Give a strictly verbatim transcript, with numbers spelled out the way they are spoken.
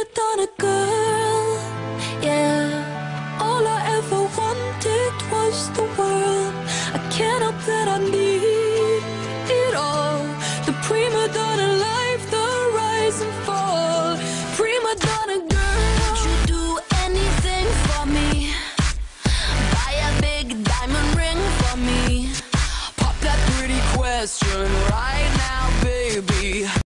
prima donna girl. Yeah, all I ever wanted was the world. I can't help that I need it all. The prima donna life, the rise and fall. Prima donna girl, would you do anything for me? Buy a big diamond ring for me. Pop that pretty question right now, baby.